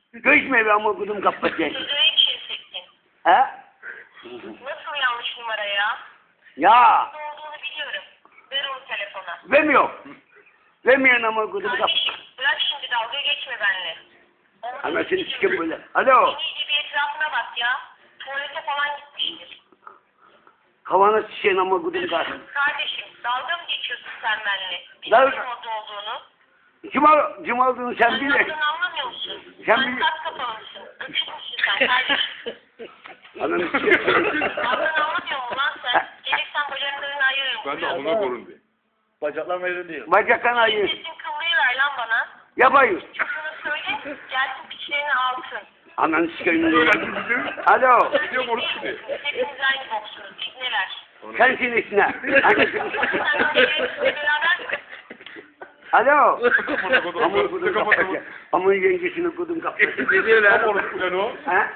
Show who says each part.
Speaker 1: Görüşme be ama kudum kapatacak.
Speaker 2: Sözüne çiğsektin.
Speaker 1: He?
Speaker 2: Nasıl yanlış numara ya?
Speaker 1: Ya.
Speaker 2: Ne olduğunu biliyorum. Ver onu telefona.
Speaker 1: Vermiyor. Vermiyor ama kudum kap.
Speaker 2: Kardeşim bırak şimdi dalga geçme benimle.
Speaker 1: Anasını sikim böyle. Alo.
Speaker 2: Sen iyice bir etrafına bak ya. Tuvalete falan gitmiştir.
Speaker 1: Kavana şişen ama kudum kap.
Speaker 2: Kardeşim dalga mı geçiyorsun sen benimle?
Speaker 1: Dalga-
Speaker 2: Biliyorum orada olduğunu.
Speaker 1: Kim aldığını sen
Speaker 2: Sen
Speaker 1: bil.
Speaker 2: yaptığını anlamıyor musun?
Speaker 1: Sen
Speaker 2: Sen
Speaker 1: bil-
Speaker 2: kat kapalısın. Öpük müsün sen kardeşim?
Speaker 1: Ananı sikim.
Speaker 2: Aldığını anlamıyor musun lan sen? Gelirsen bacaklarını ayırırım.
Speaker 3: Ben de ona korun diye.
Speaker 4: Bacaklar verin diyor.
Speaker 1: Bacaktan ayır.
Speaker 2: Sesin kıllıyı ver lan bana.
Speaker 1: Yapayım.
Speaker 2: Şunu söyle, gelsin piçlerini alsın.
Speaker 1: Ananı sikeyim.
Speaker 3: Öğrendim bizim.
Speaker 1: Alo.
Speaker 3: Biliyorum onu şimdi.
Speaker 2: Hepiniz aynı boksunuz, ibneler.
Speaker 1: Sensin içine. Anasını
Speaker 2: Sen de beraber
Speaker 1: Alo.
Speaker 3: Amına kodum.
Speaker 1: Amın kudum kapatacak. Amın yengesini kudum kapatacak.
Speaker 3: Ne diyor lan? Amına kodum.
Speaker 1: He?